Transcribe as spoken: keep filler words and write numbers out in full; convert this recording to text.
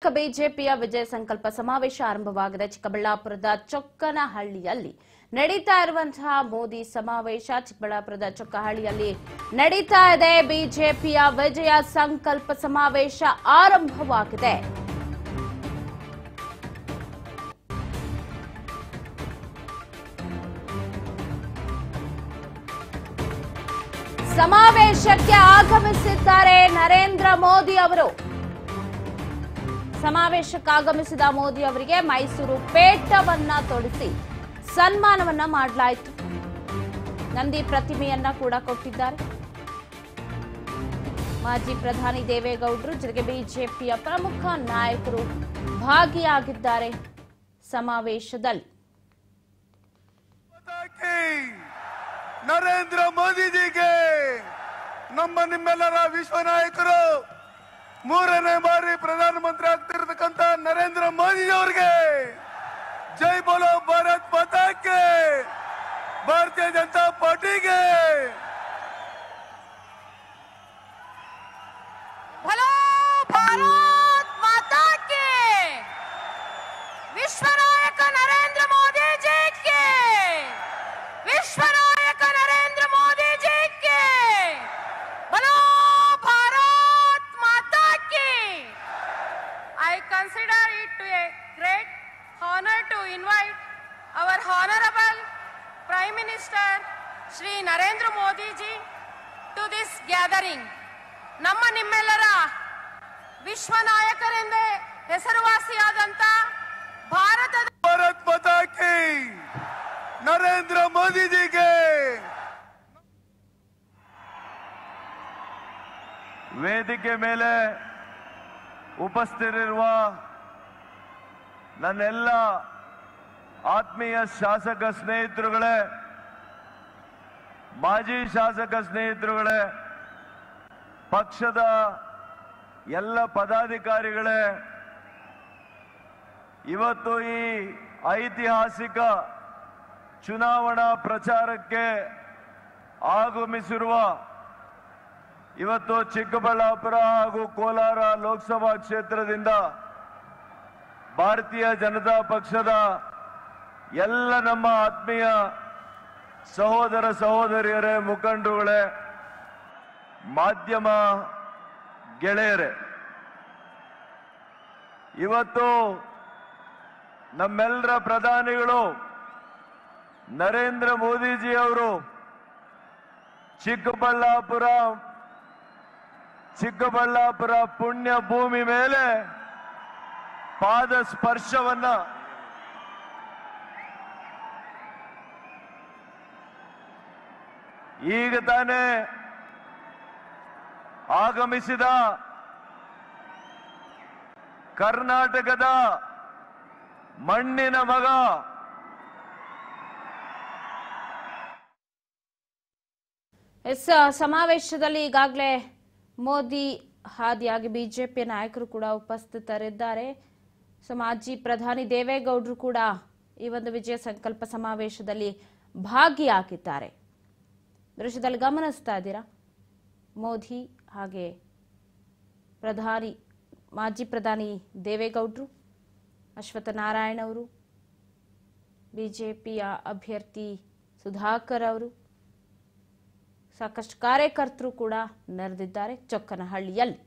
ಬಿಜೆಪಿಯ ವಿಜಯ ಸಂಕಲ್ಪ ಸಮಾವೇಶ ಆರಂಭವಾಗಿದೆ. ಚಿಕ್ಕಬಳ್ಳಾಪುರದ ಚೊಕ್ಕನಹಳ್ಳಿಯಲ್ಲಿ ನಡೀತಾ ಇರುವಂತಹ ಮೋದಿ ಸಮಾವೇಶ. ಚಿಕ್ಕಬಳ್ಳಾಪುರದ ಚೊಕ್ಕಹಳ್ಳಿಯಲ್ಲಿ ನಡೀತಾ ಇದೆ ಬಿಜೆಪಿಯ ವಿಜಯ ಸಂಕಲ್ಪ ಸಮಾವೇಶ ಆರಂಭವಾಗಿದೆ. ಸಮಾವೇಶಕ್ಕೆ ಆಗಮಿಸಿದ್ದಾರೆ ನರೇಂದ್ರ ಮೋದಿ ಅವರು. ಸಮಾವೇಶಕ್ಕೆ ಆಗಮಿಸಿದ ಮೋದಿ ಅವರಿಗೆ ಮೈಸೂರು ಪೇಟವನ್ನ ತೊಡಿಸಿ ಸನ್ಮಾನವನ್ನ ಮಾಡಲಾಯಿತು. ನಂದಿ ಪ್ರತಿಮೆಯನ್ನ ಕೂಡ ಕೊಟ್ಟಿದ್ದಾರೆ. ಮಾಜಿ ಪ್ರಧಾನಿ ದೇವೇಗೌಡರು ಜೊತೆಗೆ ಬಿಜೆಪಿಯ ಪ್ರಮುಖ ನಾಯಕರು ಭಾಗಿಯಾಗಿದ್ದಾರೆ ಸಮಾವೇಶದಲ್ಲಿ. ನರೇಂದ್ರ ಮೋದಿಜಿಗೆ, ನಮ್ಮ ನಿಮ್ಮೆಲ್ಲರ ವಿಶ್ವ ನಾಯಕರು, ಮೂರನೇ ಬಾರಿ ಪ್ರಧಾನಮಂತ್ರಿ ಆಗ್ತಿರತಕ್ಕಂತ ನರೇಂದ್ರ ಮೋದಿ ಅವರಿಗೆ ಜೈ ಬೋಲೋ ಭಾರತ್ ಮಾತಾ ಕೆ, ಭಾರತೀಯ ಜನತಾ ಪಾರ್ಟಿಗೆ ಭಲೋ ಭಾರತ್ ಮಾತಾ ಕೆ, ವಿಶ್ವ ನಾಯಕ ನರೇಂದ್ರ ಮೋದಿ ಜಿ ಕೆ, ವಿಶ್ವ ನಾಯಕ ನರೇಂದ್ರ ಮೋದಿ ಜಿ ಕೆ, ಭಲೋ ಭಾರತ್ ಮಾತಾ ಕೆ. I consider it to a great honor to invite our honorable Prime Minister Shri Narendra Modi ji to this gathering. ನಮ್ಮ ನಿಮ್ಮೆಲ್ಲರ ವಿಶ್ವ ನಾಯಕರೆಂದೇ ಹೆಸರುವಾಸಿಯಾದಂತ ಭಾರತದ ಭಾರತ್ ಮಾತಾ ಕಿ, ನರೇಂದ್ರ ಮೋದಿಜಿಗೆ. ವೇದಿಕೆ ಮೇಲೆ ಉಪಸ್ಥಿತರಿರುವ ನನ್ನೆಲ್ಲ ಆತ್ಮೀಯ ಶಾಸಕ ಸ್ನೇಹಿತರುಗಳೇ, ಮಾಜಿ ಶಾಸಕ ಸ್ನೇಹಿತರುಗಳೇ, ಪಕ್ಷದ ಎಲ್ಲ ಪದಾಧಿಕಾರಿಗಳೇ, ಇವತ್ತು ಈ ಐತಿಹಾಸಿಕ ಚುನಾವಣಾ ಪ್ರಚಾರಕ್ಕೆ ಆಗಮಿಸಿರುವ ಇವತ್ತು ಚಿಕ್ಕಬಳ್ಳಾಪುರ ಹಾಗೂ ಕೋಲಾರ ಲೋಕಸಭಾ ಕ್ಷೇತ್ರದಿಂದ ಭಾರತೀಯ ಜನತಾ ಪಕ್ಷದ ಎಲ್ಲ ನಮ್ಮ ಆತ್ಮೀಯ ಸಹೋದರ ಸಹೋದರಿಯರೇ, ಮುಖಂಡರುಗಳೇ, ಮಾಧ್ಯಮ ಗೆಳೆಯರೇ, ಇವತ್ತು ನಮ್ಮೆಲ್ಲರ ಪ್ರಧಾನಿಗಳು ನರೇಂದ್ರ ಮೋದಿಜಿ ಅವರು ಚಿಕ್ಕಬಳ್ಳಾಪುರ ಚಿಕ್ಕಬಳ್ಳಾಪುರ ಪುಣ್ಯ ಭೂಮಿ ಮೇಲೆ ಪಾದ ಸ್ಪರ್ಶವನ್ನ ಈಗ ತಾನೇ ಆಗಮಿಸಿದ ಕರ್ನಾಟಕದ ಮಣ್ಣಿನ ಮಗ ಎಸ್ ಸಮಾವೇಶದಲ್ಲಿ ಈಗಾಗಲೇ ಮೋದಿ ಹಾದಿಯಾಗಿ ಬಿಜೆಪಿ ನಾಯಕರು ಕೂಡ ಉಪಸ್ಥಿತರಿದ್ದಾರೆ. ಸೊ ಮಾಜಿ ಪ್ರಧಾನಿ ದೇವೇಗೌಡರು ಕೂಡ ಈ ಒಂದು ವಿಜಯ ಸಂಕಲ್ಪ ಸಮಾವೇಶದಲ್ಲಿ ಭಾಗಿಯಾಗಿದ್ದಾರೆ. ದೃಶ್ಯದಲ್ಲಿ ಗಮನಿಸ್ತಾ ಇದ್ದೀರಾ, ಮೋದಿ ಹಾಗೆ ಪ್ರಧಾನಿ ಮಾಜಿ ಪ್ರಧಾನಿ ದೇವೇಗೌಡರು, ಅಶ್ವತ್ಥ ನಾರಾಯಣ ಅವರು, ಬಿಜೆಪಿಯ ಅಭ್ಯರ್ಥಿ ಸುಧಾಕರ್ ಅವರು, ಸಾಕಷ್ಟು ಕಾರ್ಯಕರ್ತರು ಕೂಡ ನೆರೆದಿದ್ದಾರೆ ಚೊಕ್ಕನಹಳ್ಳಿಯಲ್ಲಿ.